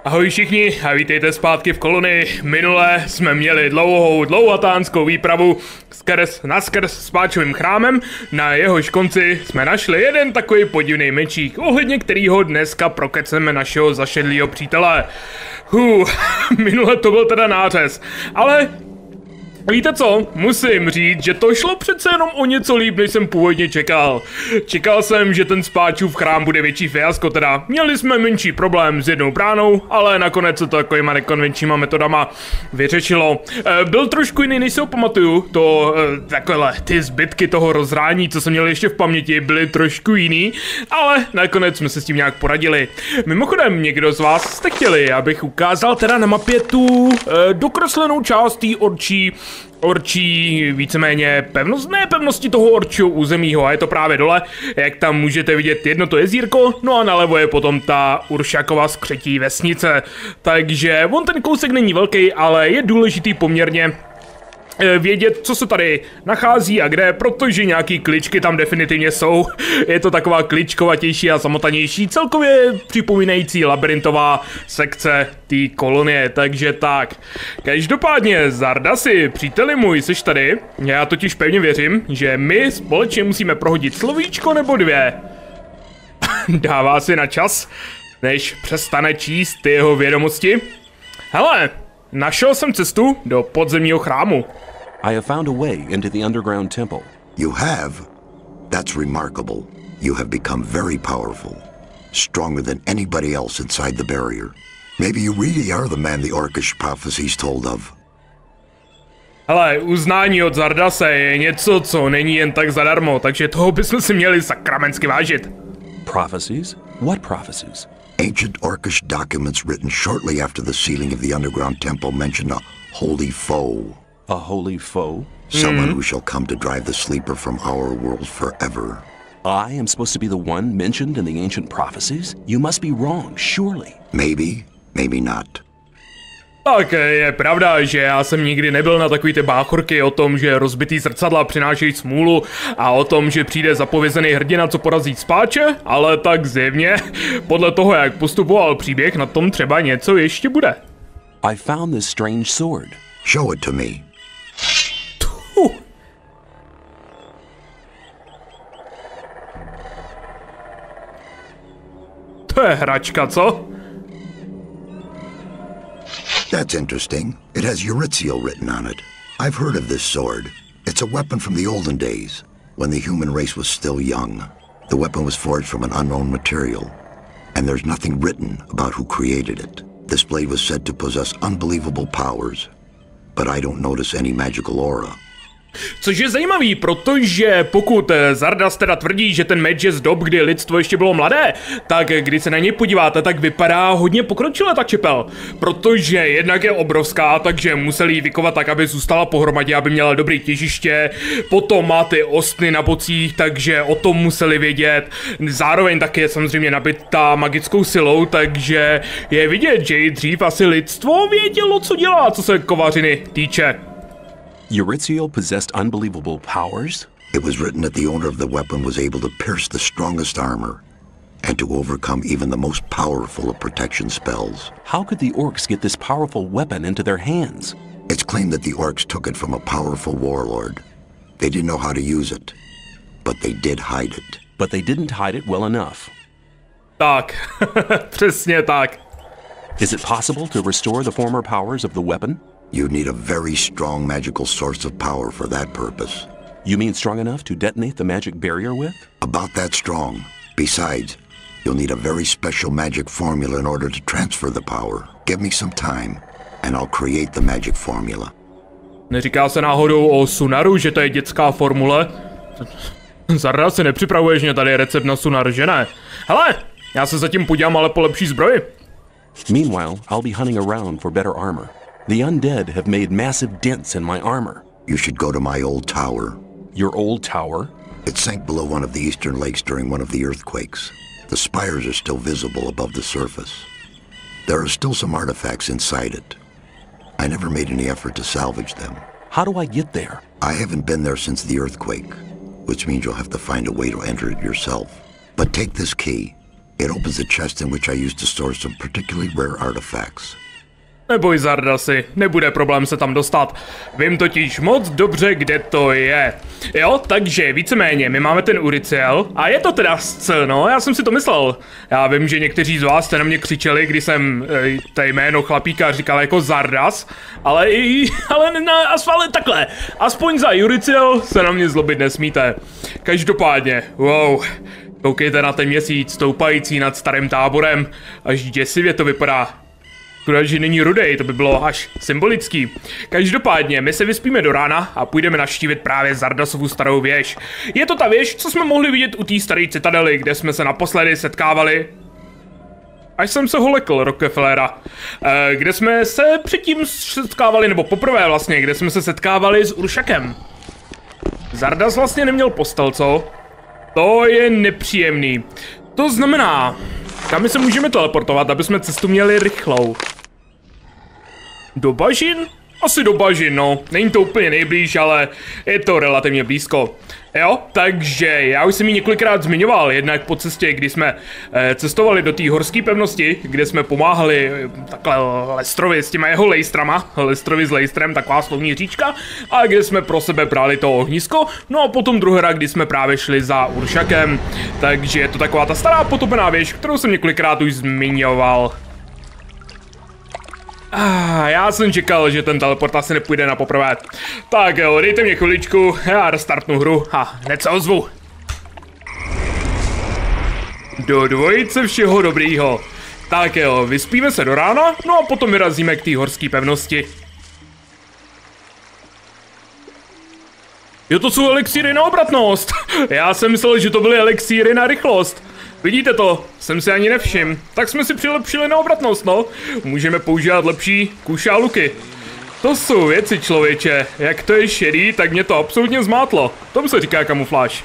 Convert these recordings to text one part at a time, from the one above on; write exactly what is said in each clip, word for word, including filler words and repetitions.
Ahoj všichni a vítejte zpátky v kolonii. Minule jsme měli dlouhou, dlouhatánskou výpravu skrz, naskrz Spáčovým chrámem. Na jehož konci jsme našli jeden takový podivný mečík, ohledně kterýho dneska prokeceme našeho zašedlýho přítele. Hů, minule to byl teda nářez, ale... Víte co? Musím říct, že to šlo přece jenom o něco líp, než jsem původně čekal. Čekal jsem, že ten Spáčův chrám bude větší fiasko, teda měli jsme menší problém s jednou bránou, ale nakonec se to takovýma nekonvenčníma metodama vyřešilo. E, byl trošku jiný, než si ho pamatuju, to e, takhle, ty zbytky toho rozhrání, co jsem měl ještě v paměti, byly trošku jiný, ale nakonec jsme se s tím nějak poradili. Mimochodem, někdo z vás jste chtěli, abych ukázal teda na mapě tu e, dokreslenou část té orčí orčí víceméně pevnost, ne pevnosti toho orčího územího, a je to právě dole, jak tam můžete vidět jedno to jezírko, no a nalevo je potom ta Uršakova skřetí vesnice, takže on ten kousek není velký, ale je důležitý poměrně vědět, co se tady nachází a kde, protože nějaký kličky tam definitivně jsou. Je to taková kličkovatější a zamotanější, celkově připomínající labirintová sekce té kolonie, takže tak. Každopádně, Zardasi, příteli můj, seš tady? Já totiž pevně věřím, že my společně musíme prohodit slovíčko nebo dvě. Dává si na čas, než přestane číst ty jeho vědomosti. Hele, našel jsem cestu do podzemního chrámu. I have found a way into the underground temple. You have? That's remarkable. You have become very powerful. Stronger than anybody else inside the barrier. Maybe you really are the man the Orcish prophecies told of. Hele, uznání od Zardase je něco, co není jen tak zadarmo, takže toho bychom si měli sakramensky vážit. Prophecies? What prophecies? Ancient Orcish documents written shortly after the sealing of the underground temple mention a holy foe. A holy foe? Someone mm. who shall come to drive the sleeper from our world forever. I am supposed to be the one mentioned in the ancient prophecies? You must be wrong, surely. Maybe, maybe not. Tak je pravda, že já jsem nikdy nebyl na takový ty báchorky o tom, že rozbitý zrcadla přinášejí smůlu a o tom, že přijde zapovězený hrdina, co porazí Spáče, ale tak zjevně, podle toho, jak postupoval příběh, na tom třeba něco ještě bude. I found this strange sword. Show it to me. Tuh. To je hračka, co? That's interesting. It has Euryziel written on it. I've heard of this sword. It's a weapon from the olden days, when the human race was still young. The weapon was forged from an unknown material, and there's nothing written about who created it. This blade was said to possess unbelievable powers, but I don't notice any magical aura. Což je zajímavý, protože pokud Zardas teda tvrdí, že ten meč je z dob, kdy lidstvo ještě bylo mladé, tak když se na něj podíváte, tak vypadá hodně pokročile ta čepel. Protože jednak je obrovská, takže museli ji vykovat tak, aby zůstala pohromadě, aby měla dobrý těžiště. Potom má ty ostny na bocích, takže o tom museli vědět. Zároveň taky je samozřejmě nabitá magickou silou, takže je vidět, že i dřív asi lidstvo vědělo, co dělá, co se kovařiny týče. Euryziel possessed unbelievable powers? It was written that the owner of the weapon was able to pierce the strongest armor and to overcome even the most powerful of protection spells. How could the orcs get this powerful weapon into their hands? It's claimed that the orcs took it from a powerful warlord. They didn't know how to use it, but they did hide it. But they didn't hide it well enough. Tak, přesně tak. Is it possible to restore the former powers of the weapon? You'd need a very strong magical source of power for that purpose. You mean strong enough to detonate the magic barrier with? About that strong. Besides, you'll need a very special magic formula in order to transfer the power. Give me some time, and I'll create the magic formula. Neříká se náhodou o Sunaru, že to je dětská formule? Zarda, si nepřipravuješ mě tady recept na Sunar, že ne? Hele, já se zatím podívám ale po lepší zbroji. Meanwhile, I'll be hunting around for better armor. The undead have made massive dents in my armor. You should go to my old tower. Your old tower? It sank below one of the eastern lakes during one of the earthquakes. The spires are still visible above the surface. There are still some artifacts inside it. I never made any effort to salvage them. How do I get there? I haven't been there since the earthquake, which means you'll have to find a way to enter it yourself. But take this key. It opens a chest in which I use to store some particularly rare artifacts. Neboj, Zardasi, nebude problém se tam dostat. Vím totiž moc dobře, kde to je. Jo, takže víceméně, my máme ten Uriciel a je to teda scel, no, já jsem si to myslel. Já vím, že někteří z vás jste na mě křičeli, když jsem e, to jméno chlapíka říkal jako Zardas, ale i, ale na asfale takhle. Aspoň za Uriciel se na mě zlobit nesmíte. Každopádně, wow. Koukejte na ten měsíc, stoupající nad starým táborem, až děsivě to vypadá. Škoda, že není rudej, to by bylo až symbolický. Každopádně, my se vyspíme do rána a půjdeme navštívit právě Zardasovu starou věž. Je to ta věž, co jsme mohli vidět u té staré citadely, kde jsme se naposledy setkávali. Až jsem se ho lekl, Rockefellera. E, kde jsme se předtím setkávali, nebo poprvé vlastně, kde jsme se setkávali s Uršakem. Zardas vlastně neměl postel, co? To je nepříjemný. To znamená, kam my se můžeme teleportovat, aby jsme cestu měli rychlou. Do bažin? Asi do bažin, no. Není to úplně nejblíž, ale je to relativně blízko. Jo, takže já už jsem ji několikrát zmiňoval, jednak po cestě, kdy jsme eh, cestovali do té horské pevnosti, kde jsme pomáhali eh, takhle Lestrovi s těma jeho lejstrama, Lestrovi s lejstrem, taková slovní říčka, a kde jsme pro sebe brali to ohnisko, no a potom druhá, kdy jsme právě šli za Uršakem, takže je to taková ta stará potopená věž, kterou jsem několikrát už zmiňoval. Ah, já jsem čekal, že ten teleport asi nepůjde na poprvé. Tak jo, dejte mě chviličku, já restartnu hru a hned se ozvu. Do dvojice všeho dobrýho. Tak jo, vyspíme se do rána, no a potom vyrazíme k té horské pevnosti. Jo, to jsou elixíry na obratnost. Já jsem myslel, že to byly elixíry na rychlost. Vidíte to? Jsem si ani nevšiml. Tak jsme si přilepšili na obratnost, no. Můžeme používat lepší kuše a luky. To jsou věci, člověče. Jak to je šedý, tak mě to absolutně zmátlo. Tomu se říká kamufláž.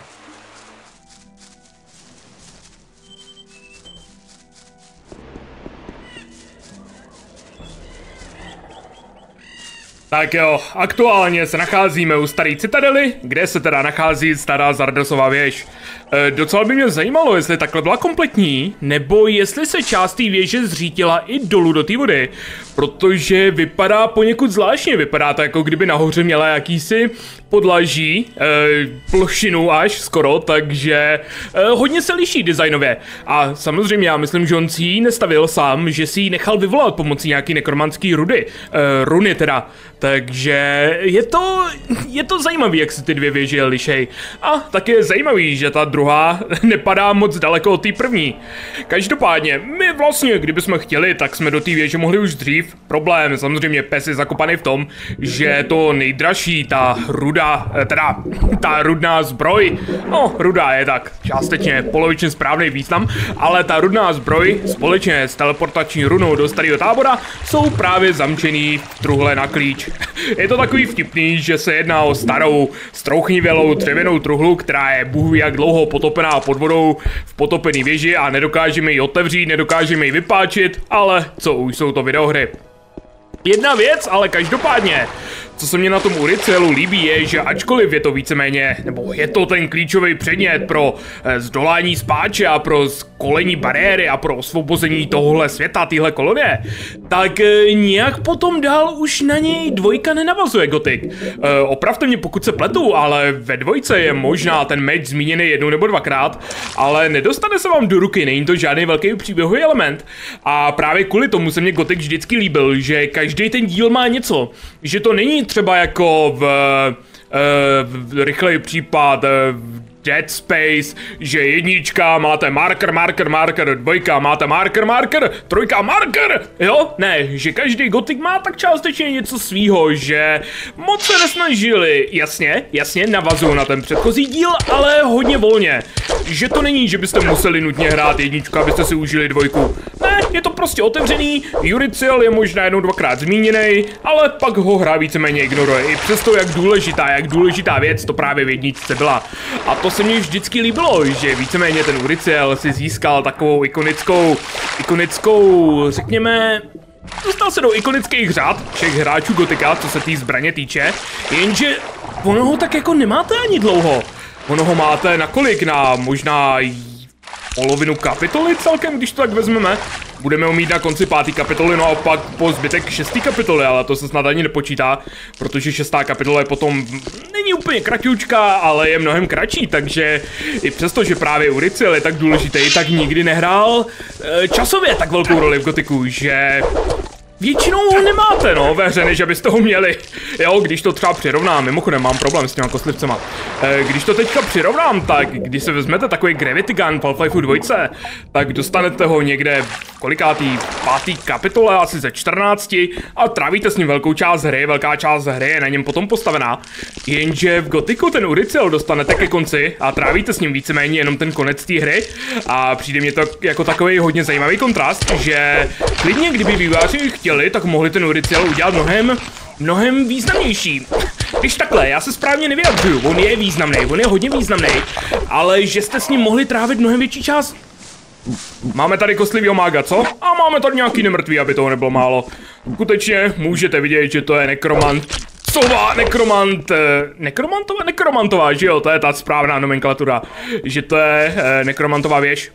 Tak jo, aktuálně se nacházíme u staré citadely, kde se teda nachází stará Zardasova věž. E, docela by mě zajímalo, jestli takhle byla kompletní, nebo jestli se část té věže zřítila i dolů do té vody, protože vypadá poněkud zvláštně, vypadá to jako kdyby nahoře měla jakýsi podlaží, e, plošinu až skoro, takže e, hodně se liší designově. A samozřejmě já myslím, že on si ji nestavil sám, že si ji nechal vyvolat pomocí nějaký nekromanský rudy, e, runy teda. Takže je to, je to zajímavý, jak se ty dvě věže lišej. A taky je zajímavý, že ta druhá nepadá moc daleko od té první. Každopádně, my vlastně, kdybychom chtěli, tak jsme do té věže mohli už dřív. Problém, samozřejmě pes je zakopaný v tom, že to nejdražší, ta ruda, teda ta rudná zbroj, no ruda je tak částečně polovičně správný význam, ale ta rudná zbroj společně s teleportační runou do starého tábora jsou právě zamčený v truhle na klíč. Je to takový vtipný, že se jedná o starou, strouchnivělou dřevěnou truhlu, která je bůh ví jak dlouho potopená pod vodou v potopený věži a nedokážeme ji otevřít, nedokážeme ji vypáčit, ale co už jsou to videohry. Jedna věc, ale každopádně, co se mě na tom Uricielu líbí je, že ačkoliv je to víceméně, nebo je to ten klíčový předmět pro eh, zdolání spáče a pro skolení bariéry a pro osvobození tohohle světa, téhle kolonie, tak eh, nějak potom dál už na něj dvojka nenavazuje Gothic. Eh, opravte mě, pokud se pletu, ale ve dvojce je možná ten meč zmíněný jednou nebo dvakrát, ale nedostane se vám do ruky, není to žádný velký příběhový element. A právě kvůli tomu se mě Gothic vždycky líbil, že každý ten díl má něco, že to není třeba jako v, uh, v rychlej případ uh, Dead Space, že jednička máte marker, marker, marker, dvojka máte marker, marker, trojka marker, jo? Ne, že každý Gothic má tak částečně něco svýho, že moc se nesnažili, jasně, jasně, navazují na ten předchozí díl, ale hodně volně. Že to není, že byste museli nutně hrát jedničku, abyste si užili dvojku. Ne, je to prostě otevřený, Uriciel je možná jednou dvakrát zmíněný, ale pak ho hra víceméně ignoruje. I přesto, jak důležitá, jak důležitá věc to právě v jedničce byla. A to se mně vždycky líbilo, že víceméně ten Uriciel si získal takovou ikonickou, ikonickou, řekněme, dostal se do ikonických řad všech hráčů Gothica, co se té zbraně týče, jenže ono ho tak jako nemáte ani dlouho. Ono ho máte na kolik? Na možná polovinu kapitoly celkem, když to tak vezmeme. Budeme ho mít na konci páté kapitoly, no a pak po zbytek šesté kapitoly, ale to se snad ani nepočítá, protože šestá kapitola je potom, není úplně kratičká, ale je mnohem kratší, takže i přesto, že právě Uricyl je tak důležitý, tak nikdy nehrál e, časově tak velkou roli v Gothicu, že většinou ho nemáte, no, ve hře, než abyste ho měli. Jo, když to třeba přirovnám, mimochodem mám problém s těma kostlivcema. E, když to teďka přirovnám, tak když se vezmete takový Gravity Gun v Half-Life dva, tak dostanete ho někde v kolikátý pátý kapitole, asi ze čtrnácti a trávíte s ním velkou část hry, velká část hry je na něm potom postavená. Jenže v Gothicu ten Uricyl dostanete ke konci a trávíte s ním víceméně jenom ten konec té hry a přijde mě to jako takový hodně zajímavý kontrast, že klidně kdyby vývojáři chtěli, tak mohli ten Uricyl udělat mnohem, mnohem významnější. Když takhle, já se správně nevyjadřuju, on je významný, on je hodně významný, ale že jste s ním mohli trávit mnohem větší čas. Máme tady kostlivýho mága, co? A máme tady nějaký nemrtvý, aby toho nebylo málo. Skutečně můžete vidět, že to je nekromant. Sova, nekromant, nekromantová, nekromantová, že jo, to je ta správná nomenklatura, že to je eh, nekromantová věž.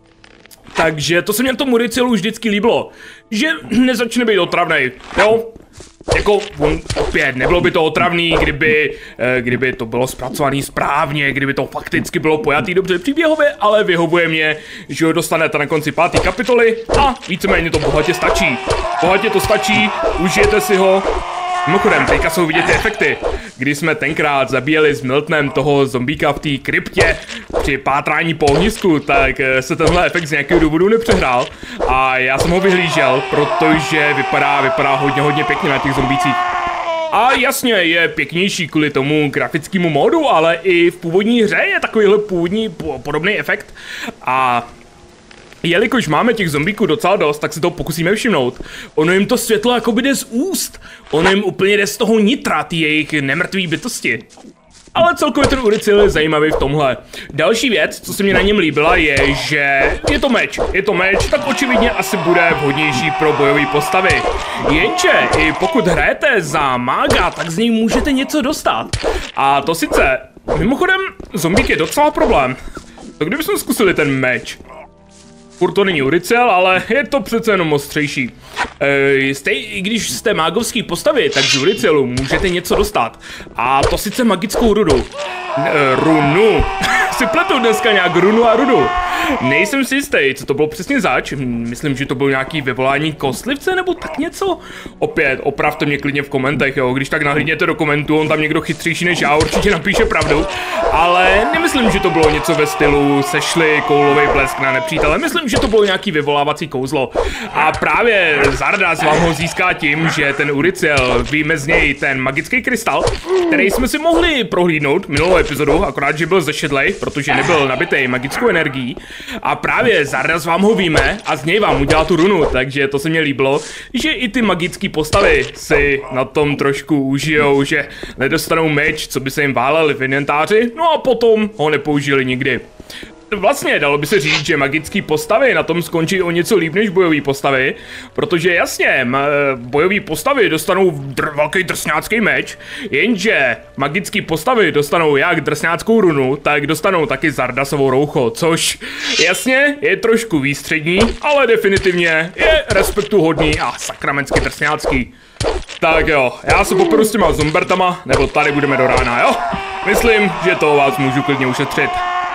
Takže to se mě tomu Uricylu už vždycky líbilo, že nezačne být otravnej, jo? Jako, on, opět, nebylo by to otravný, kdyby, eh, kdyby to bylo zpracované správně, kdyby to fakticky bylo pojatý dobře příběhově, ale vyhovuje mě, že ho dostanete na konci páté kapitoly a víceméně to bohatě stačí. Bohatě to stačí, užijete si ho. Mimochodem, teďka jsou vidět ty efekty. Když jsme tenkrát zabíjeli s Miltonem toho zombíka v té kryptě při pátrání po ohnisku, tak se tenhle efekt z nějakého důvodu nepřehrál. A já jsem ho vyhlížel, protože vypadá, vypadá hodně, hodně pěkně na těch zombících. A jasně, je pěknější kvůli tomu grafickému módu, ale i v původní hře je takovýhle původní podobný efekt. A jelikož máme těch zombíků docela dost, tak se to pokusíme všimnout. Ono jim to světlo jakoby jde z úst. Ono jim úplně jde z toho nitra, ty jejich nemrtvý bytosti. Ale celkově ten Uricyl je zajímavý v tomhle. Další věc, co se mi na něm líbila, je, že je to meč. Je to meč, tak očividně asi bude vhodnější pro bojové postavy. Jenže, i pokud hrajete za mága, tak z něj můžete něco dostat. A to sice, mimochodem, zombík je docela problém. Tak kdybychom zkusili ten meč. Furt to není Uricyl, ale je to přece jenom ostřejší. E, stej, I když jste mágovský postavy, tak z Uricylu můžete něco dostat. A to sice magickou rudu. E, runu. Si pletu dneska nějak runu a rudu. Nejsem si jistý, co to bylo přesně zač. Myslím, že to bylo nějaký vyvolání kostlivce nebo tak něco. Opět, opravte mě klidně v komentech, jo. Když tak nahlídněte do komentů, on tam někdo chytřejší než já určitě napíše pravdu. Ale nemyslím, že to bylo něco ve stylu sešli koulový blesk na nepřítele. Myslím, že to bylo nějaký vyvolávací kouzlo. A právě Zardas vám ho získá tím, že ten Uricyl vyjme z něj ten magický krystal, který jsme si mohli prohlídnout minulou epizodu, akorát, že byl zešedlej, protože nebyl nabitej magickou energií. A právě Zardas vám ho vyjme a z něj vám udělá tu runu, takže to se mně líbilo, že i ty magické postavy si na tom trošku užijou, že nedostanou meč, co by se jim váleli v inventáři, no a potom ho nepoužili nikdy. Vlastně dalo by se říct, že magické postavy na tom skončí o něco líp než bojové postavy, protože jasně, bojové postavy dostanou dr velký drsňácký meč, jenže magické postavy dostanou jak drsňáckou runu, tak dostanou taky Zardasovou roucho, což jasně je trošku výstřední, ale definitivně je respektuhodný a sakramensky drsňácký. Tak jo, já se poperu s těma zombertama, nebo tady budeme do rána, jo? Myslím, že to vás můžu klidně ušetřit.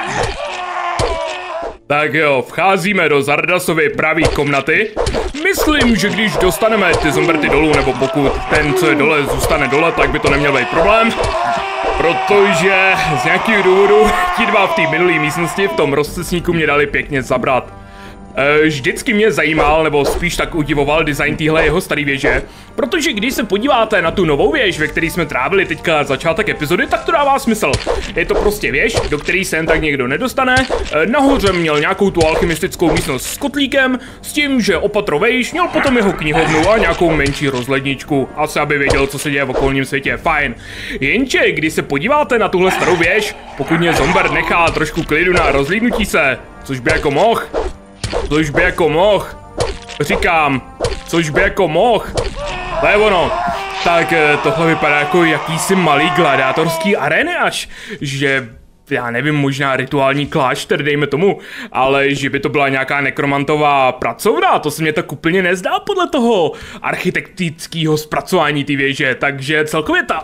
Tak jo, vcházíme do Zardasovy pravý komnaty. Myslím, že když dostaneme ty zomberty dolů, nebo pokud ten, co je dole, zůstane dole, tak by to neměl být problém. Protože z nějakého důvodu ti dva v té minulé místnosti v tom rozcesníku mě dali pěkně zabrat. Vždycky mě zajímal, nebo spíš tak udivoval design téhle jeho staré věže, protože když se podíváte na tu novou věž, ve které jsme trávili teďka začátek epizody, tak to dává smysl. Je to prostě věž, do které se jen tak někdo nedostane. Nahoře měl nějakou tu alchymistickou místnost s kotlíkem, s tím, že opatro vejš měl potom jeho knihovnu a nějakou menší rozhledničku, asi aby věděl, co se děje v okolním světě, fajn. Jenže když se podíváte na tuhle starou věž, pokud mě Zombert nechá trošku klidu na rozhlídnutí se, což by jako mohl, Což by jako mohl, říkám, což by jako mohl, to je ono. Tak tohle vypadá jako jakýsi malý gladiátorský arény až, že já nevím, možná rituální klášter, dejme tomu, ale že by to byla nějaká nekromantová pracovna, to se mě tak úplně nezdá podle toho architektického zpracování té věže, takže celkově ta...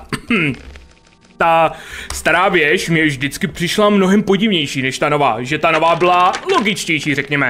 Ta stará věž mě vždycky přišla mnohem podivnější než ta nová, že ta nová byla logičtější, řekněme.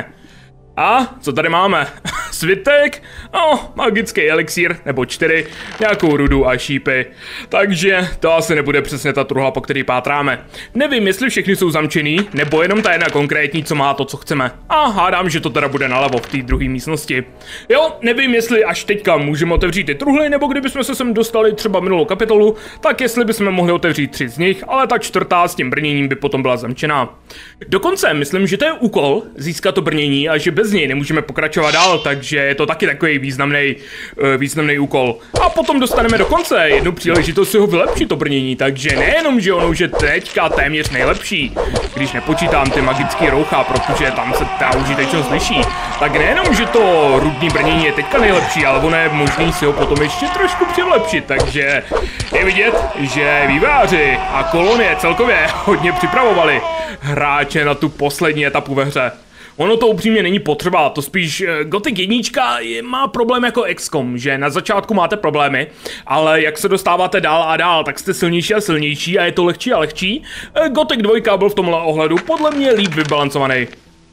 A co tady máme? Svitek, no, magický elixír, nebo čtyři, nějakou rudu a šípy. Takže to asi nebude přesně ta truhla, po který pátráme. Nevím, jestli všechny jsou zamčený, nebo jenom ta jedna konkrétní, co má to, co chceme. A hádám, že to teda bude nalevo v té druhé místnosti. Jo, nevím, jestli až teďka můžeme otevřít ty truhly, nebo kdybychom se sem dostali třeba minulou kapitolu, tak jestli bychom mohli otevřít tři z nich, ale ta čtvrtá s tím brněním by potom byla zamčená. Dokonce myslím, že to je úkol získat to brnění a že bez něj nemůžeme pokračovat dál, takže je to taky takový významný, významný úkol. A potom dostaneme dokonce jednu příležitost si ho vylepšit to brnění, takže nejenom, že ono už je teďka téměř nejlepší, když nepočítám ty magický roucha, protože tam se ta užitečnost liší, tak nejenom, že to rudný brnění je teďka nejlepší, ale ono je možný si ho potom ještě trošku přilepšit, takže je vidět, že vývojáři a kolonie celkově hodně připravovali hráče na tu poslední etapu ve hře. Ono to upřímně není potřeba, to spíš Gothic jedna je, má problém jako X COM, že na začátku máte problémy, ale jak se dostáváte dál a dál, tak jste silnější a silnější a je to lehčí a lehčí. Gothic dva byl v tomhle ohledu podle mě líp vybalancovaný.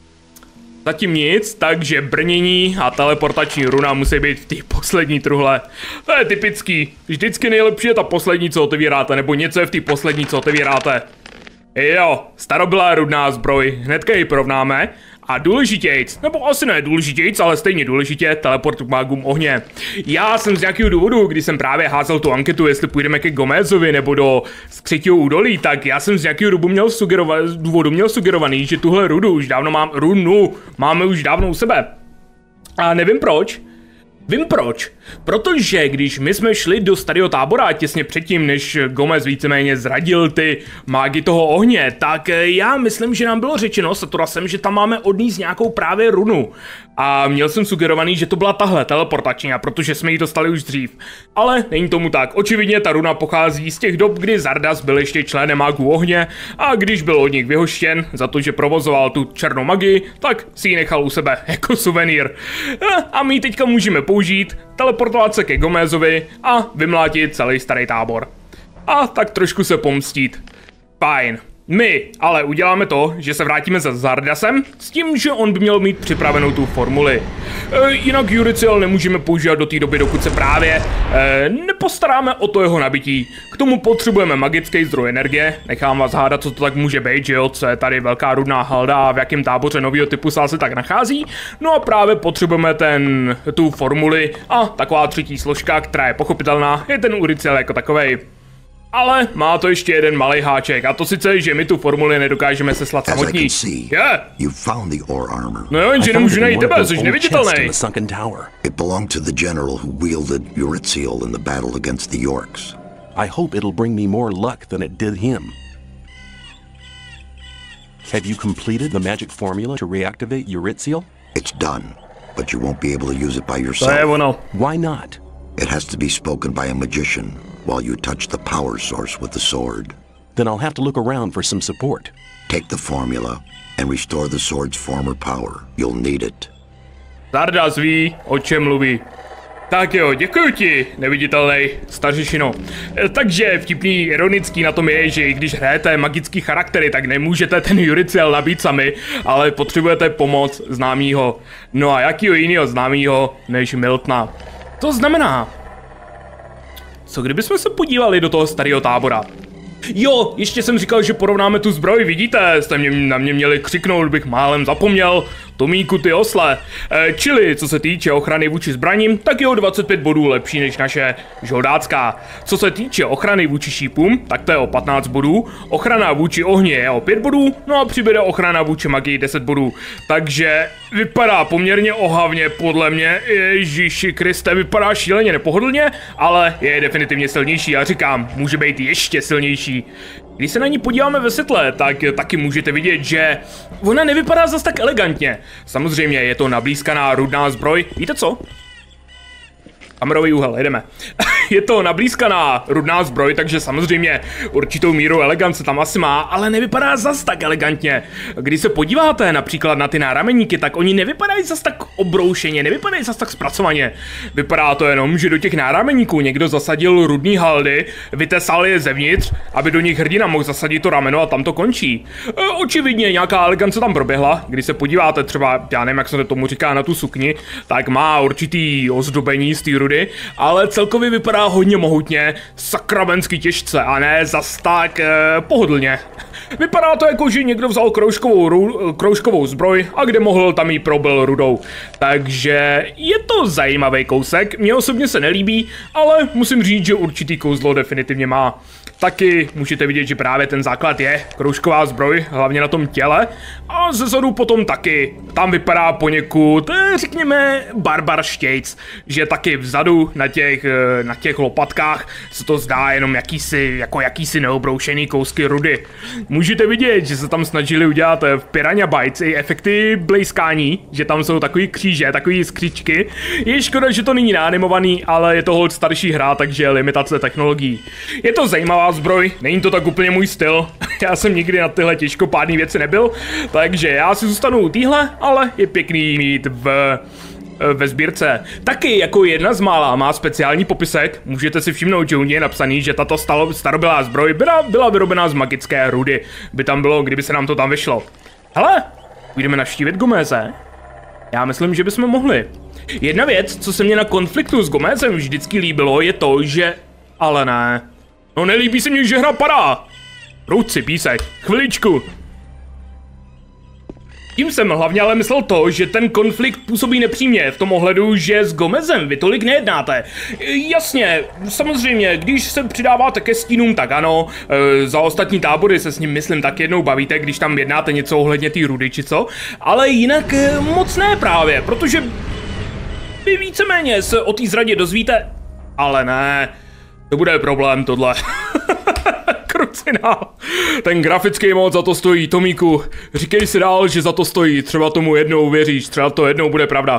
Zatím nic, takže brnění a teleportační runa musí být v té poslední truhle. To je typický, vždycky nejlepší je ta poslední, co otevíráte, nebo něco je v té poslední, co otevíráte. Jo, starobylá rudná zbroj, hnedka ji porovnáme. A důležitějc, nebo asi ne důležitějc, ale stejně důležitě, teleport k mágům ohně. Já jsem z nějakého důvodu, když jsem právě házel tu anketu, jestli půjdeme ke Gomezovi nebo do Skřetího údolí, tak já jsem z nějakého důvodu měl, sugerova, důvodu měl sugerovaný, že tuhle rudu už dávno mám, runu máme už dávno u sebe. A nevím proč. Vím proč, protože když my jsme šli do starého tábora těsně předtím, než Gomez víceméně zradil ty mágy toho ohně, tak já myslím, že nám bylo řečeno Saturasem, že tam máme odníst nějakou právě runu. A měl jsem sugerovaný, že to byla tahle teleportační, a protože jsme ji dostali už dřív. Ale není tomu tak, očividně ta runa pochází z těch dob, kdy Zardas byl ještě členem mágů ohně a když byl od nich vyhoštěn za to, že provozoval tu černou magii, tak si ji nechal u sebe jako suvenýr. A my teďka můžeme použít, teleportovat se ke Gomezovi a vymlátit celý starý tábor. A tak trošku se pomstít. Fajn. My ale uděláme to, že se vrátíme za Zardasem s tím, že on by měl mít připravenou tu formuli. E, jinak Juriciel nemůžeme používat do té doby, dokud se právě e, nepostaráme o to jeho nabití. K tomu potřebujeme magický zdroj energie, nechám vás hádat, co to tak může být, že jo, co je tady velká rudná halda a v jakém táboře nového typu se tak nachází. No a právě potřebujeme ten, tu formuli a taková třetí složka, která je pochopitelná, je ten Juriciel jako takovej. Ale má to ještě jeden malý háček, a to sice, že my tu formuli nedokážeme seslat samotní. Yeah. No jo, jenže nemůžu najít tebe, jsi neviditelný. It belonged to the general who wielded Juriciel in the battle against the Yorks. I hope it'll bring me more luck than it did him. Have you completed the magic formula to reactivate Juriciel? It's done, but you won't be able to use it by yourself. To je ono. Why not? It has to be spoken by a magician while you touch the power source with the sword. Then I'll have to look around for some support. Take the formula and restore the sword's former power. You'll need it. Zardas ví, o čem mluví. Tak jo, děkuji ti, neviditelný stařešino. Takže vtipný, ironický na tom je, že i když hrajete magický charaktery, tak nemůžete ten Juriciel nabít sami, ale potřebujete pomoc známýho. No a jakýho jinýho známýho než Miltna. To znamená, co kdybychom se podívali do toho starého tábora? Jo, ještě jsem říkal, že porovnáme tu zbroj, vidíte, jste mě, na mě měli křiknout, bych málem zapomněl. Tomíku, ty osle. E, čili, co se týče ochrany vůči zbraním, tak je o dvacet pět bodů lepší než naše žoldácká. Co se týče ochrany vůči šípům, tak to je o patnáct bodů. Ochrana vůči ohni je o pět bodů, no a přibude ochrana vůči magii deset bodů. Takže vypadá poměrně ohavně, podle mě. Ježíši Kriste, vypadá šíleně nepohodlně, ale je definitivně silnější a říkám, může být ještě silnější. Když se na ní podíváme ve světle, tak taky můžete vidět, že ona nevypadá zas tak elegantně. Samozřejmě je to nablízkaná rudná zbroj. Víte co? Kamerový úhel, jedeme. je to nablízkaná rudná zbroj, takže samozřejmě určitou míru elegance tam asi má, ale nevypadá zas tak elegantně. Když se podíváte například na ty nárameníky, tak oni nevypadají zas tak obroušeně, nevypadají zas tak zpracovaně. Vypadá to jenom, že do těch nárameníků někdo zasadil rudný haldy, vytesal je zevnitř, aby do nich hrdina mohl zasadit to rameno a tam to končí. E, očividně nějaká elegance tam proběhla, když se podíváte třeba, já nevím, jak se tomu říká, na tu sukni, tak má určitý ozdobení z té rudy, ale celkově vypadá hodně mohutně, sakramensky těžce a ne zas tak e, pohodlně. Vypadá to jako, že někdo vzal kroužkovou, ru, kroužkovou zbroj a kde mohl, tam jí probil rudou. Takže je to zajímavý kousek, mně osobně se nelíbí, ale musím říct, že určitý kouzlo definitivně má. Taky můžete vidět, že právě ten základ je kroužková zbroj, hlavně na tom těle, a zezadu potom taky. Tam vypadá poněkud, řekněme, barbarštějc, že taky vzadu na těch, na těch lopatkách se to zdá jenom jakýsi, jako jakýsi neobroušený kousky rudy. Můžete vidět, že se tam snažili udělat v Piranha Bytes i efekty blejskání, že tam jsou takový kříže, takový skříčky. Je škoda, že to není naanimovaný, ale je to holt starší hra, takže limitace technologií. Je to zajímavá zbroj, není to tak úplně můj styl. Já jsem nikdy na tyhle těžkopádné věci nebyl, takže já si zůstanu u téhle, ale je pěkný mít v ve sbírce. Taky jako jedna z mála má speciální popisek, můžete si všimnout, že u něj je napsaný, že tato starobylá zbroj byla, byla vyrobená z magické rudy. By tam bylo, kdyby se nám to tam vyšlo. Hele, půjdeme navštívit Gomeze? Já myslím, že bychom mohli. Jedna věc, co se mě na konfliktu s Gomezem vždycky líbilo, je to, že... Ale ne. No nelíbí se mi, že hra padá. Ruci, písek, chviličku. Tím jsem hlavně ale myslel to, že ten konflikt působí nepřímě v tom ohledu, že s Gomezem vy tolik nejednáte. Jasně, samozřejmě, když se přidáváte ke stínům, tak ano, e, za ostatní tábory se s ním myslím tak jednou bavíte, když tam jednáte něco ohledně té rudy či co, ale jinak e, moc ne právě, protože vy víceméně se o té zradě dozvíte, ale ne, to bude problém tohle. Krucinál. Ten grafický mod za to stojí, Tomíku. Říkej si dál, že za to stojí. Třeba tomu jednou věříš, třeba to jednou bude pravda.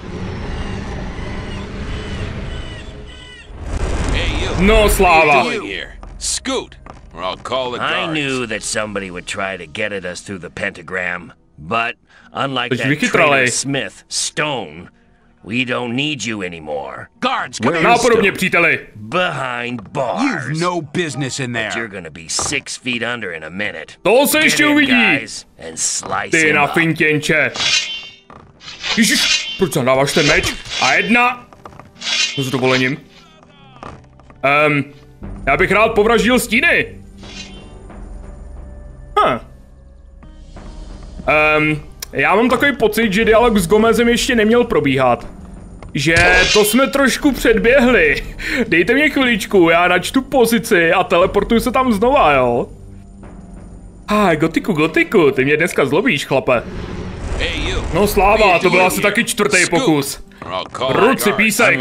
No sláva. Scoot, or I'll call the guards. I knew that somebody would try to get at us through the pentagram, but unlike that traitor Smith, Stone, we don't need you anymore. Guards, come in. Nápodobně, příteli. Behind bars. You've no business in there. But you're gonna be six feet under in a minute. To se ještě uvidí. Ty na up. fintěnče. Ježiš, proč dáváš ten meč? A jedna. S dovolením. Um, já bych rád povraždil stíny. Huh. Um, já mám takový pocit, že dialog s Gomezem ještě neměl probíhat. Že to jsme trošku předběhli. Dejte mě chviličku, já načtu pozici a teleportuju se tam znova, jo? Ah, gotiku, gotiku, ty mě dneska zlobíš, chlape. No sláva, to byl asi taky čtvrtý pokus. Ruci, písek.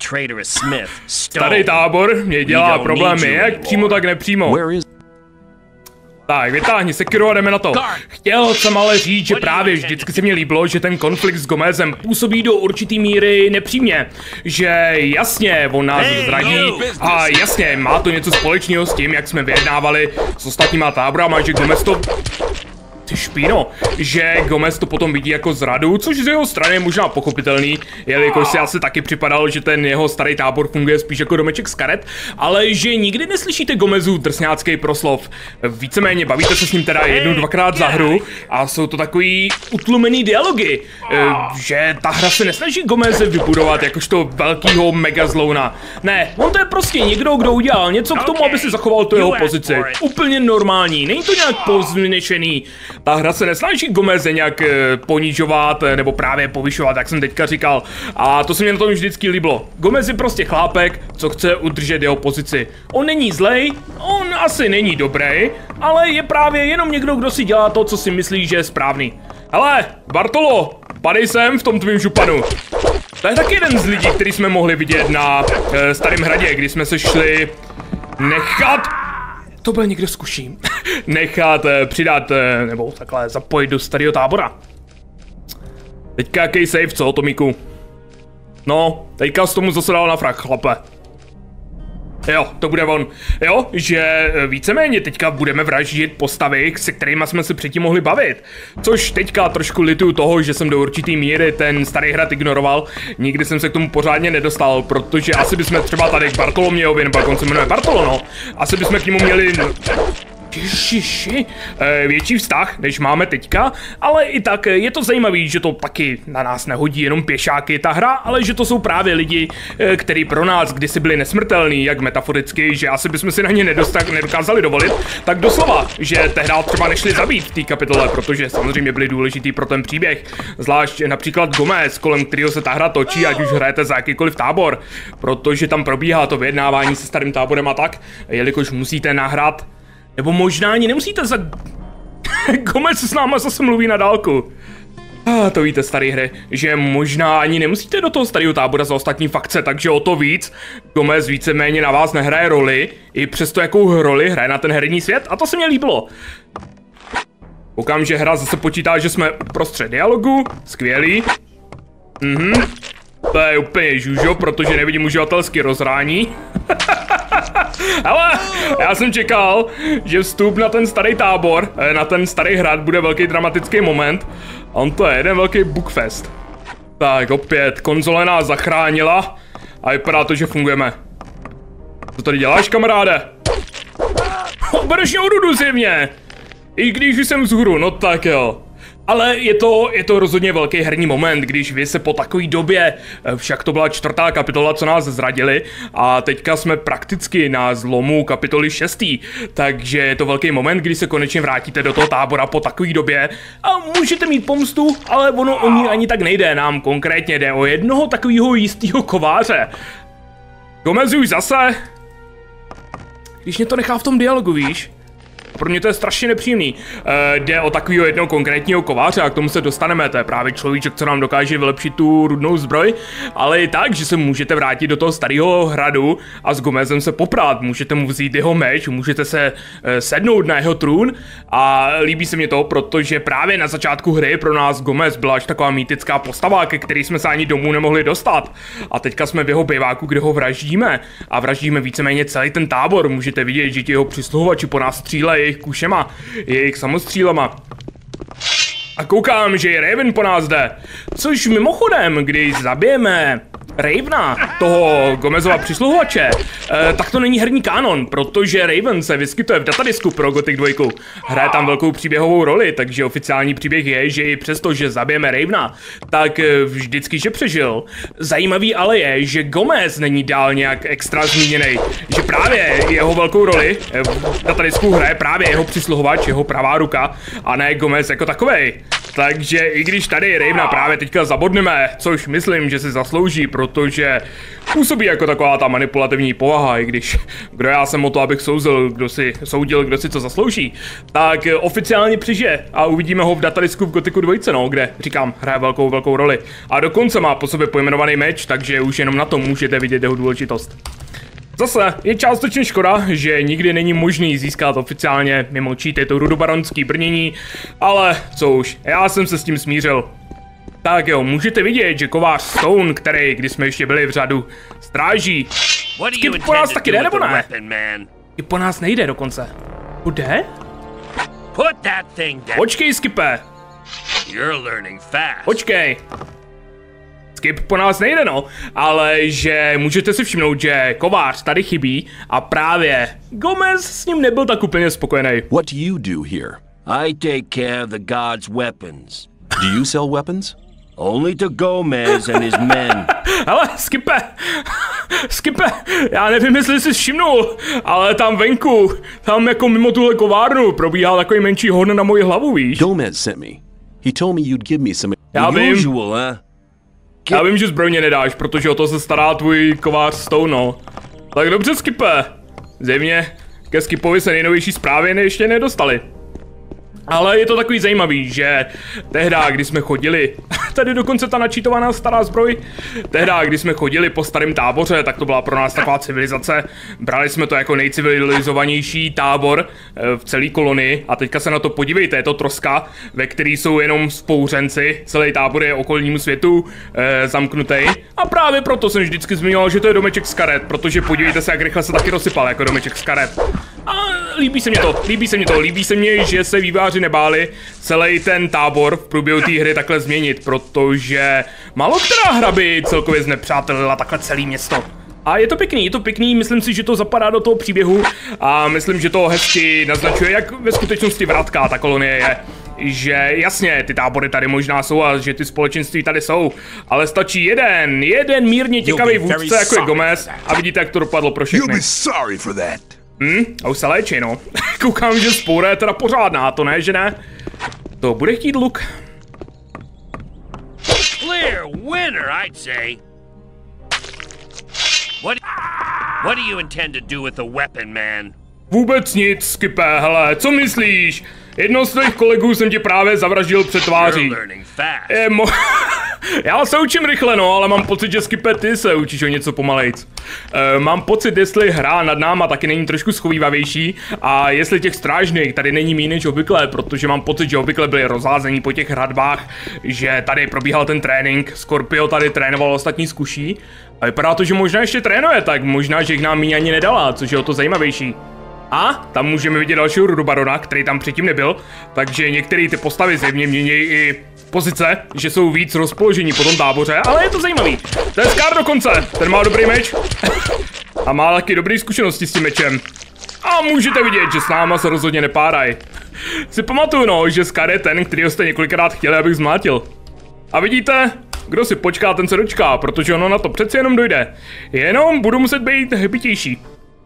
Starý tábor mě dělá problémy, jak přímo, tak nepřímo. Tak, vytáhni sekiru a jdeme na to. Chtěl jsem ale říct, že právě vždycky se mi líbilo, že ten konflikt s Gomezem působí do určitý míry nepřímě. Že jasně, on nás zradí a jasně, má to něco společného s tím, jak jsme vyjednávali s ostatníma táborama, že Gomez to... Ty špíno, že Gomez to potom vidí jako zradu, což z jeho strany je možná pochopitelný, jelikož si asi taky připadal, že ten jeho starý tábor funguje spíš jako domeček z karet, ale že nikdy neslyšíte Gomezův drsňácký proslov. Víceméně bavíte se s ním teda jednou, dvakrát za hru a jsou to takový utlumený dialogy, že ta hra se nesnaží Gomeze vybudovat jakožto velkýho megazlouna. Ne, on to je prostě někdo, kdo udělal něco k tomu, aby si zachoval tu jeho pozici. Úplně normální, není to nějak povznešený. Ta hra se nesnaží Gomeze nějak e, ponižovat e, nebo právě povyšovat, jak jsem teďka říkal. A to se mě na tom vždycky líbilo. Gomez je prostě chlápek, co chce udržet jeho pozici. On není zlej, on asi není dobrý, ale je právě jenom někdo, kdo si dělá to, co si myslí, že je správný. Hele, Bartolo, padej sem v tom tvým županu. To je taky jeden z lidí, který jsme mohli vidět na e, Starém hradě, kdy jsme se šli nechat... To byl někdo zkuším. Nechat, eh, přidat, eh, nebo takhle zapojit do starého tábora. Teďka jaký save, co, Tomíku? No, teďka z tomu zase dal na frak, chlape. Jo, to bude on. Jo, že víceméně teďka budeme vraždit postavy, se kterými jsme se předtím mohli bavit. Což teďka trošku lituju toho, že jsem do určitý míry ten starý hrad ignoroval. Nikdy jsem se k tomu pořádně nedostal, protože asi bychom třeba tady k Bartolomějovi, nebo jak on se jmenuje Bartolo, no. Asi bychom k němu měli... Ježiši, větší vztah, než máme teďka, ale i tak je to zajímavý, že to taky na nás nehodí jenom pěšáky ta hra, ale že to jsou právě lidi, kteří pro nás kdysi byli nesmrtelní, jak metaforicky, že asi bychom si na ně nedostak, nedokázali dovolit, tak doslova, že tehdy třeba nešli zabít v té kapitole, protože samozřejmě byli důležitý pro ten příběh, zvlášť například Gomez, kolem kterého se ta hra točí, ať už hrajete za jakýkoliv tábor, protože tam probíhá to vyjednávání se starým táborem a tak, jelikož musíte nahrát. Nebo možná ani nemusíte za... Gomez s náma zase mluví na dálku. Ah, to víte, staré hry, že možná ani nemusíte do toho starého tábora za ostatní fakce, takže o to víc Gomez víceméně na vás nehraje roli, i přesto jakou roli hraje na ten herní svět, a to se mně líbilo. Koukám, že hra zase počítá, že jsme uprostřed dialogu, skvělý. Mhm, to je úplně žužo, protože nevidím uživatelský rozhrání. Ale já jsem čekal, že vstup na ten starý tábor, na ten starý hrad bude velký dramatický moment. On to je jeden velký bugfest. Tak opět, konzole nás zachránila a vypadá to, že fungujeme. Co tady děláš, kamaráde? Bereš mě odudu zjevně. I když už jsem vzhůru, no tak jo. Ale je to, je to rozhodně velký herní moment, když vy se po takové době, však to byla čtvrtá kapitola, co nás zradili, a teďka jsme prakticky na zlomu kapitoly šestý, takže je to velký moment, kdy se konečně vrátíte do toho tábora po takové době a můžete mít pomstu, ale ono o ní ani tak nejde, nám konkrétně jde o jednoho takového jistého kováře. Gomez už zase, když mě to nechá v tom dialogu, víš? Pro mě to je strašně nepříjemný. E, jde o takového jednoho konkrétního kováře a k tomu se dostaneme, to je právě človíček, co nám dokáže vylepšit tu rudnou zbroj, ale i tak, že se můžete vrátit do toho starého hradu a s Gomezem se poprát, můžete mu vzít jeho meč, můžete se e, sednout na jeho trůn a líbí se mě to, protože právě na začátku hry pro nás Gomez byla až taková mýtická postava, ke který jsme se ani domů nemohli dostat. A teďka jsme v jeho biváku, kde ho vraždíme a vraždíme víceméně celý ten tábor, můžete vidět, že ti jeho přisluhovači po nás střílejí jejich kušema, jejich samostřílema. A koukám, že i Raven po nás jde. Což mimochodem, když zabijeme Ravena, toho Gomezova přisluhovače, eh, tak to není herní kánon, protože Raven se vyskytuje v datadisku pro Gothic dva. Hraje tam velkou příběhovou roli, takže oficiální příběh je, že i přesto, že zabijeme Ravena, tak vždycky, že přežil. Zajímavý ale je, že Gomez není dál nějak extra zmíněný, že právě jeho velkou roli v datadisku hraje právě jeho přisluhovač, jeho pravá ruka, a ne Gomez jako takovej. Takže i když tady Ravena právě teďka zabodneme, což myslím, že si zaslouží, protože působí jako taková ta manipulativní povaha, i když kdo já jsem o to, abych souzil, kdo si soudil, kdo si co zaslouží, tak oficiálně přežije a uvidíme ho v datadisku v Gothicu dva, no, kde, říkám, hraje velkou, velkou roli. A dokonce má po sobě pojmenovaný meč, takže už jenom na tom můžete vidět jeho důležitost. Zase je částečně škoda, že nikdy není možný získat oficiálně mimo cheaty to rudobaronský brnění, ale co už, já jsem se s tím smířil. Tak jo, můžete vidět, že kovář Stone, který, když jsme ještě byli v řadu, stráží. Skip po nás taky jde, nebo ne? I po nás nejde dokonce. Bude? Počkej, Skipe. Počkej. Skip po nás nejde, no, ale že můžete si všimnout, že kovář tady chybí a právě Gomez s ním nebyl tak úplně spokojený. What do you do here? I take care of the god's weapons. Do you sell weapons? Only to Gomez and his men. Hele, Skipe, Skipe, já nevím, jestli jsi všimnul, ale tam venku, tam jako mimo tuhle kovárnu probíhal takový menší hon na moji hlavu, víš? Gomez sent me. He told me you'd give me some... Já vím. Usual, huh? Já vím, že zbroj mě nedáš, protože o to se stará tvůj kovář Stone, no. Tak dobře, Skipe. Zjevně ke Skipovi se nejnovější zprávy ještě nedostali. Ale je to takový zajímavý, že tehdy, když jsme chodili tady dokonce ta načítovaná stará zbroj. Tehdy, když jsme chodili po starém táboře, tak to byla pro nás taková civilizace. Brali jsme to jako nejcivilizovanější tábor v celé kolonii a teďka se na to podívejte, je to troska, ve které jsou jenom spouřenci, celý tábor je okolnímu světu e, zamknutý. A právě proto jsem vždycky zmiňoval, že to je domeček z karet, protože podívejte se, jak rychle se taky rozsypal jako domeček z karet. A líbí se mě to, líbí se mě to, líbí se mě, že se výváři nebáli celý ten tábor v průběhu té hry takhle změnit, protože málo která hra by celkově znepřátelila takhle celé město. A je to pěkný, je to pěkný, myslím si, že to zapadá do toho příběhu a myslím, že to hezky naznačuje, jak ve skutečnosti vratká ta kolonie je. Že jasně, ty tábory tady možná jsou a že ty společenství tady jsou, ale stačí jeden, jeden mírně těkavý vůdce, jako je Gomez, a vidíte, jak to dopadlo pro všechny. Hm, a už se léčí, no. Koukám, že spoura je teda pořádná, to ne, že ne? To bude chtít luk. Clear winner, I'd say. What, what do you intend to do with the weapon, man? Vůbec nic, Skippe, hele, co myslíš? Jednou z tvých kolegů jsem tě právě zavraždil před tváří. Je mo Já se učím rychle, no, ale mám pocit, že Skippe, ty se učíš o něco pomalejc. E, mám pocit, jestli hra nad náma taky není trošku schovývavější a jestli těch strážných tady není méně než obvykle, protože mám pocit, že obvykle byli rozházení po těch hradbách, že tady probíhal ten trénink, Scorpio tady trénoval ostatní zkuší. A vypadá to, že možná ještě trénuje, tak možná, že jich nám míň ani nedala, což je o to zajímavější. A tam můžeme vidět dalšího rudobarona, který tam předtím nebyl, takže některé ty postavy zjevně mění i pozice, že jsou víc rozpoložení po tom táboře, ale je to zajímavý. To je Scar dokonce, ten má dobrý meč a má taky dobré zkušenosti s tím mečem. A můžete vidět, že s náma se rozhodně nepáraj. Si pamatuju, no, že Scar je ten, kterýho jste několikrát chtěli, abych zmlátil. A vidíte, kdo si počká, ten se dočká, protože ono na to přeci jenom dojde. Jenom budu muset být hybitější.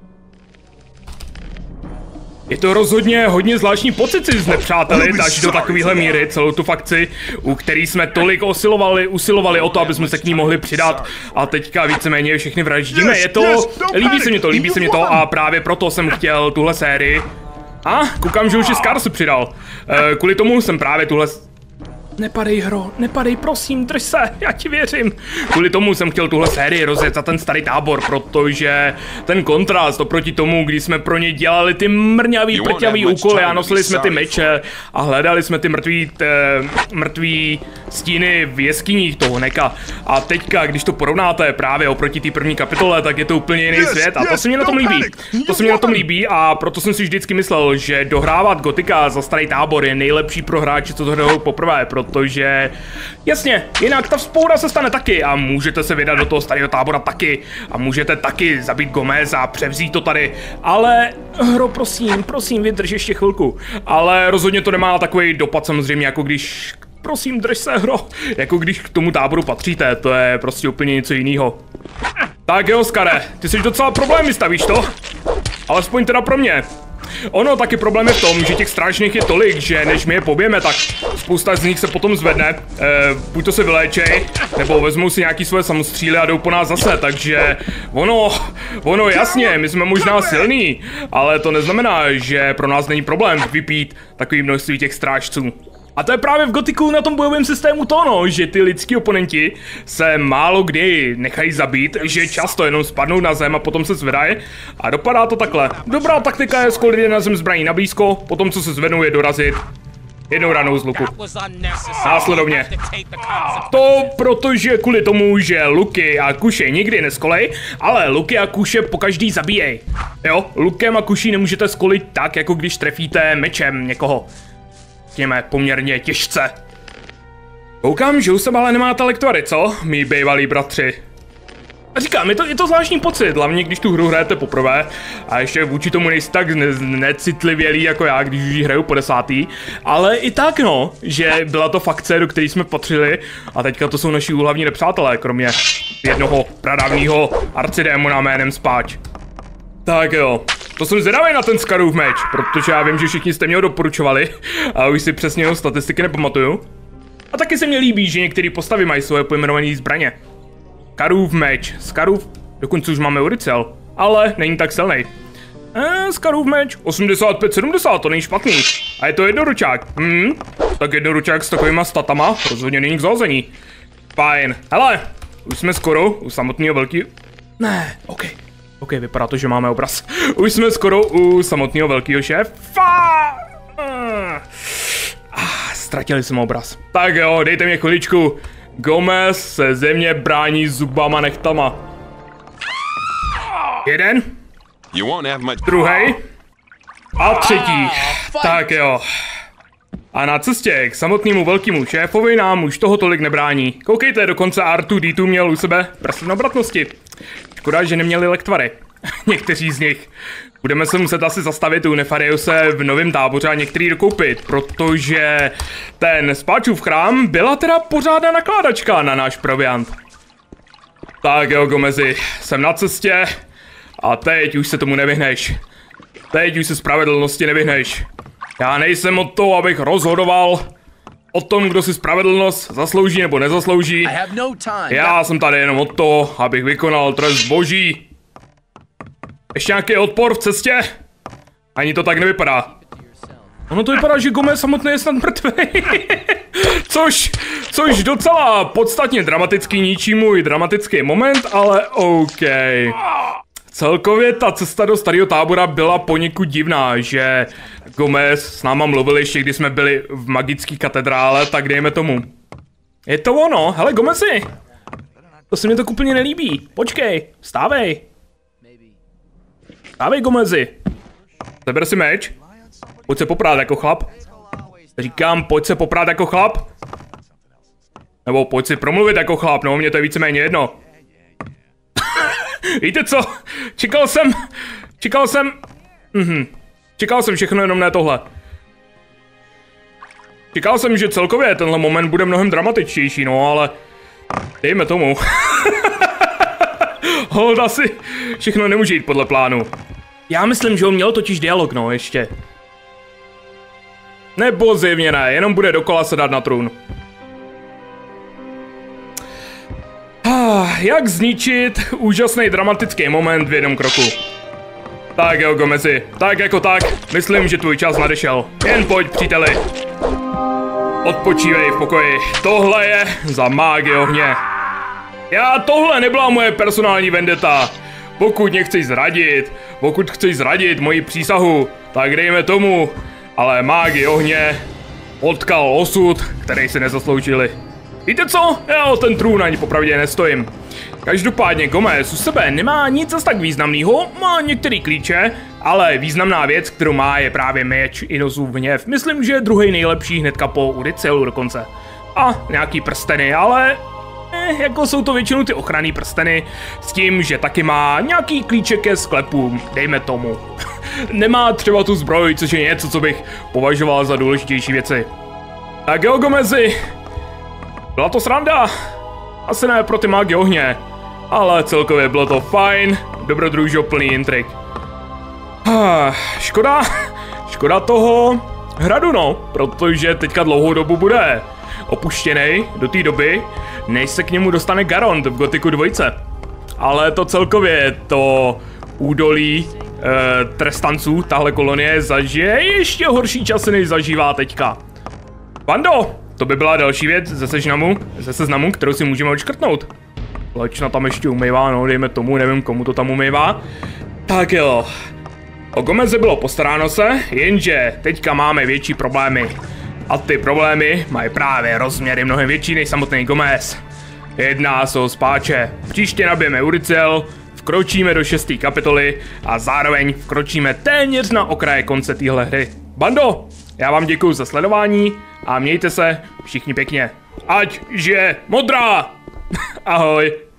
Je to rozhodně hodně zvláštní pocit si s nepřáteli až do takovéhle míry celou tu fakci, u který jsme tolik osilovali, usilovali o to, aby jsme se k ní mohli přidat a teďka víceméně všechny vraždíme. Je to, líbí se mě to, líbí se mě to a právě proto jsem chtěl tuhle sérii. A koukám, že už i Scar se přidal. E, kvůli tomu jsem právě tuhle... Nepadej, hro, nepadej, prosím, drž se, já ti věřím. Kvůli tomu jsem chtěl tuhle sérii rozjet za ten starý tábor, protože ten kontrast oproti tomu, když jsme pro ně dělali ty mrňavý, prťavý úkoly a nosili jsme ty meče a hledali jsme ty mrtvý, t, mrtvý stíny v jeskyních toho Neka. A teďka, když to porovnáte právě oproti té první kapitole, tak je to úplně jiný svět a to se mi na tom líbí. To se mi na tom líbí a proto jsem si vždycky myslel, že dohrávat Gotika za starý tábor je nejlepší pro hráče, co to hrajou poprvé, protože jasně, jinak ta vzpoura se stane taky a můžete se vydat do toho starého tábora taky a můžete taky zabít Gomez a převzít to tady, ale hro, prosím, prosím, vydrž ještě chvilku, ale rozhodně to nemá takový dopad samozřejmě, jako když, prosím, drž se, hro, jako když k tomu táboru patříte, to je prostě úplně něco jiného. Tak jo, Skare, ty jsi docela problémy, stavíš to? Alespoň teda pro mě. Ono taky problém je v tom, že těch strážných je tolik, že než my je pobijeme, tak spousta z nich se potom zvedne, e, buď to se vyléčej, nebo vezmou si nějaký svoje samostříly a jdou po nás zase, takže ono, ono jasně, my jsme možná silní, ale to neznamená, že pro nás není problém vypít takový množství těch strážců. A to je právě v Gotiku na tom bojovém systému to, no, že ty lidský oponenti se málo kdy nechají zabít, že často jenom spadnou na zem a potom se zvedají a dopadá to takhle. Dobrá taktika je skolit na zem zbraní na blízko, potom co se zvednou je dorazit jednou ranou z luku. Následovně. To protože kvůli tomu, že luky a kuše nikdy neskolej, ale luky a kuše pokaždý zabíjej. Jo, lukem a kuší nemůžete skolit tak, jako když trefíte mečem někoho. Řekněme poměrně těžce. Koukám, že už se ale nemáte lektvary, co? Mí bývalí bratři. A říkám, je to, je to zvláštní pocit, hlavně když tu hru hrajete poprvé a ještě vůči tomu nejste tak ne necitlivělí jako já, když už ji hraju po desátý, ale i tak no, že byla to fakce, do které jsme patřili a teďka to jsou naši hlavní nepřátelé, kromě jednoho pradávního arcidémona jménem Spáč. Tak jo, to jsem zvědavý na ten Scarův meč, protože já vím, že všichni jste mě ho doporučovali a už si přesně jeho statistiky nepamatuju. A taky se mi líbí, že některé postavy mají svoje pojmenované zbraně. Scarův meč, Scarův, dokonce už máme Uricel, ale není tak silný. Eee, Scarův meč, osmdesát pět sedmdesát, to není špatný. A je to jednoručák, hm? tak jednoručák s takovýma statama rozhodně není k zalezení. Fajn. Hele, už jsme skoro u samotného velký... Ne, OK. OK, vypadá to, že máme obraz. Už jsme skoro u samotného velkého šéfa. Ah, ztratili jsme obraz. Tak jo, dejte mě chviličku. Gomez se země brání zubama nechtama. Jeden. Druhý. A třetí. Tak jo. A na cestě k samotnému velkému šéfovi nám už toho tolik nebrání. Koukejte, dokonce R dva D dva měl u sebe prsten obratnosti. Škoda, že neměli lektvary. Někteří z nich. Budeme se muset asi zastavit u Nefariuse v novém táboře a některý dokoupit, protože ten spáčův chrám byla teda pořádná nakládačka na náš proviant. Tak jo, Gomezi, jsem na cestě a teď už se tomu nevyhneš. Teď už se spravedlnosti nevyhneš. Já nejsem od toho, abych rozhodoval o tom, kdo si spravedlnost zaslouží nebo nezaslouží. Já jsem tady jenom od toho, abych vykonal trest boží. Ještě nějaký odpor v cestě? Ani to tak nevypadá. Ono to vypadá, že Gomez samotný je snad mrtvý. což, což docela podstatně dramatický, ničí můj dramatický moment, ale OK. Celkově ta cesta do starého tábora byla poněkud divná, že Gomez s náma mluvil ještě, když jsme byli v magické katedrále, tak dejme tomu. Je to ono, hele Gomezi. To se mi to úplně nelíbí. Počkej, vstávej. Vstávej, Gomezi. Zeber si meč. Pojď se poprát jako chlap. Říkám, pojď se poprát jako chlap. Nebo pojď si promluvit jako chlap, no mě to je víceméně jedno. Víte co? Čekal jsem, čekal jsem, mhm. Čekal jsem všechno, jenom ne tohle. Čekal jsem, že celkově tenhle moment bude mnohem dramatičtější, no ale dejme tomu. Holda si všechno nemůže jít podle plánu. Já myslím, že on měl totiž dialog, no, ještě. Nebo zjevně ne, jenom bude dokola sedat na trůn. Ah, jak zničit úžasný dramatický moment v jednom kroku. Tak jo, Gomezi, tak jako tak, myslím, že tvůj čas nadešel. Jen pojď, příteli. Odpočívej v pokoji, tohle je za mágy ohně. Já tohle nebyla moje personální vendeta. Pokud mě chceš zradit, pokud chceš zradit moji přísahu, tak dejme tomu. Ale mágy ohně potkal osud, který si nezasloužili. Víte co? Já o ten trůn ani popravdě nestojím. Každopádně Gomez u sebe nemá nic zas tak významného, má některý klíče, ale významná věc, kterou má, je právě meč Inozův hněv. Myslím, že je druhý nejlepší hnedka po Uricielu dokonce. A nějaký prsteny, ale eh, jako jsou to většinou ty ochranný prsteny, s tím, že taky má nějaký klíček ke sklepům, dejme tomu. Nemá třeba tu zbroj, což je něco, co bych považoval za důležitější věci. Tak jo, Gomezi, byla to sranda. Asi ne pro ty mágy ohně, ale celkově bylo to fajn, dobrodružoplný intrik. Ah, škoda, škoda toho hradu, no, protože teďka dlouhou dobu bude opuštěný do té doby, než se k němu dostane Garond v Gothicu dva. Ale to celkově, to údolí e, trestanců, tahle kolonie zažije ještě horší časy, než zažívá teďka. Bando, to by byla další věc ze seznamu, ze seznamu, kterou si můžeme odškrtnout. Lečna tam ještě umývá, no dejme tomu, nevím komu to tam umývá. Tak jo. O Gomeze bylo postaráno se, jenže teďka máme větší problémy. A ty problémy mají právě rozměry mnohem větší než samotný Gomez. Jedná se o spáče. Příště nabijeme Uriciel, vkročíme do šesté kapitoly a zároveň vkročíme téměř na okraje konce téhle hry. Bando, já vám děkuju za sledování a mějte se všichni pěkně. Ať žije modrá! Ahoj!